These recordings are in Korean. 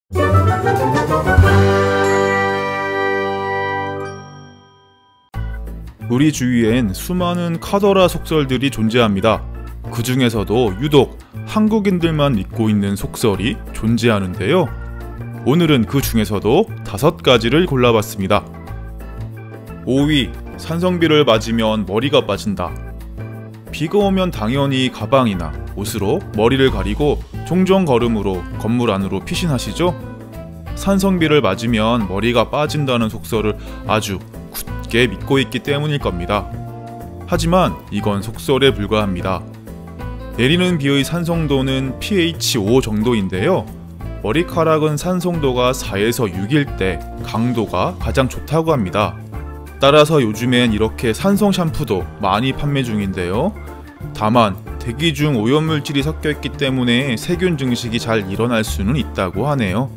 우리 주위엔 수많은 카더라 속설들이 존재합니다. 그 중에서도 유독 한국인들만 믿고 있는 속설이 존재하는데요. 오늘은 그 중에서도 5가지를 골라봤습니다. 5위, 산성비를 맞으면 머리가 빠진다. 비가 오면 당연히 가방이나 옷으로 머리를 가리고 종종 걸음으로 건물 안으로 피신하시죠? 산성비를 맞으면 머리가 빠진다는 속설을 아주 굳게 믿고 있기 때문일 겁니다. 하지만 이건 속설에 불과합니다. 내리는 비의 산성도는 pH 5 정도인데요. 머리카락은 산성도가 4에서 6일 때 강도가 가장 좋다고 합니다. 따라서 요즘엔 이렇게 산성 샴푸도 많이 판매 중인데요. 다만 대기 중 오염물질이 섞여 있기 때문에 세균 증식이 잘 일어날 수는 있다고 하네요.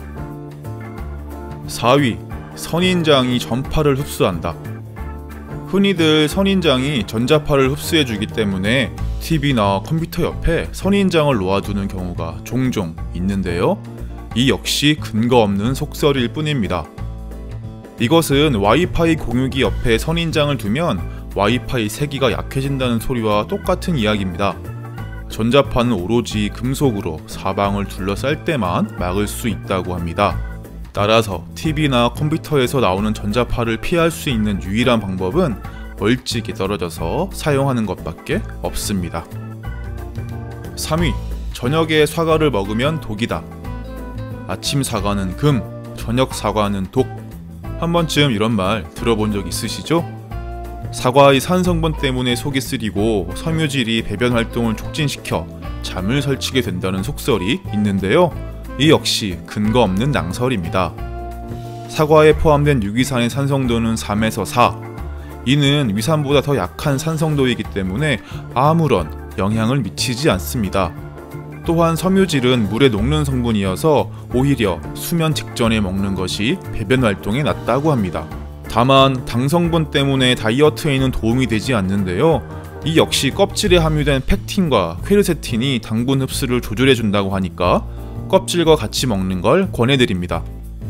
4위, 선인장이 전파를 흡수한다. 흔히들 선인장이 전자파를 흡수해주기 때문에 TV나 컴퓨터 옆에 선인장을 놓아두는 경우가 종종 있는데요. 이 역시 근거 없는 속설일 뿐입니다. 이것은 와이파이 공유기 옆에 선인장을 두면 와이파이 세기가 약해진다는 소리와 똑같은 이야기입니다. 전자파는 오로지 금속으로 사방을 둘러쌀 때만 막을 수 있다고 합니다. 따라서 TV나 컴퓨터에서 나오는 전자파를 피할 수 있는 유일한 방법은 멀찍이 떨어져서 사용하는 것밖에 없습니다. 3위, 저녁에 사과를 먹으면 독이다. 아침 사과는 금, 저녁 사과는 독. 한 번쯤 이런 말 들어본 적 있으시죠? 사과의 산성분 때문에 속이 쓰리고 섬유질이 배변 활동을 촉진시켜 잠을 설치게 된다는 속설이 있는데요. 이 역시 근거 없는 낭설입니다. 사과에 포함된 유기산의 산성도는 3에서 4. 이는 위산보다 더 약한 산성도이기 때문에 아무런 영향을 미치지 않습니다. 또한 섬유질은 물에 녹는 성분이어서 오히려 수면 직전에 먹는 것이 배변 활동에 낫다고 합니다. 다만 당성분 때문에 다이어트에는 도움이 되지 않는데요. 이 역시 껍질에 함유된 팩틴과 퀘르세틴이 당분 흡수를 조절해준다고 하니까 껍질과 같이 먹는 걸 권해드립니다.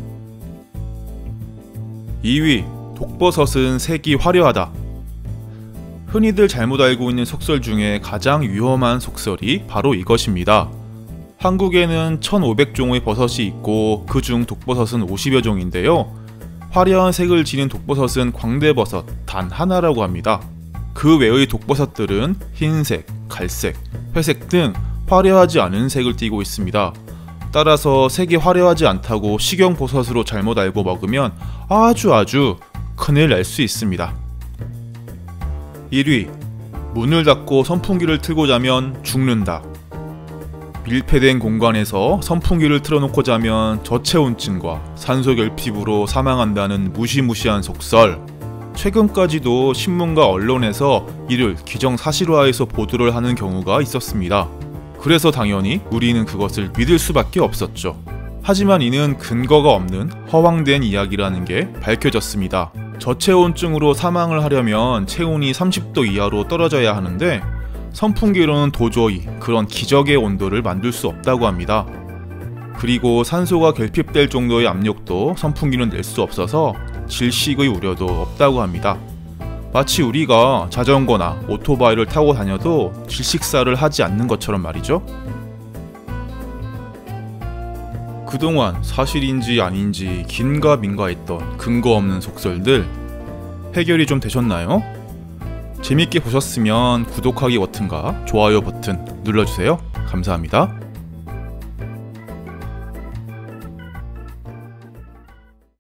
2위, 독버섯은 색이 화려하다. 흔히들 잘못 알고 있는 속설 중에 가장 위험한 속설이 바로 이것입니다. 한국에는 1500종의 버섯이 있고 그중 독버섯은 50여 종인데요. 화려한 색을 지닌 독버섯은 광대버섯 단 하나라고 합니다. 그 외의 독버섯들은 흰색, 갈색, 회색 등 화려하지 않은 색을 띠고 있습니다. 따라서 색이 화려하지 않다고 식용버섯으로 잘못 알고 먹으면 아주 큰일 날 수 있습니다. 1위, 문을 닫고 선풍기를 틀고 자면 죽는다. 밀폐된 공간에서 선풍기를 틀어놓고 자면 저체온증과 산소결핍으로 사망한다는 무시무시한 속설. 최근까지도 신문과 언론에서 이를 기정사실화해서 보도를 하는 경우가 있었습니다. 그래서 당연히 우리는 그것을 믿을 수밖에 없었죠. 하지만 이는 근거가 없는 허황된 이야기라는 게 밝혀졌습니다. 저체온증으로 사망을 하려면 체온이 30도 이하로 떨어져야 하는데 선풍기로는 도저히 그런 기적의 온도를 만들 수 없다고 합니다. 그리고 산소가 결핍될 정도의 압력도 선풍기는 낼 수 없어서 질식의 우려도 없다고 합니다. 마치 우리가 자전거나 오토바이를 타고 다녀도 질식사를 하지 않는 것처럼 말이죠. 그동안 사실인지 아닌지 긴가민가했던 근거 없는 속설들 해결이 좀 되셨나요? 재밌게 보셨으면 구독하기 버튼과 좋아요 버튼 눌러주세요. 감사합니다.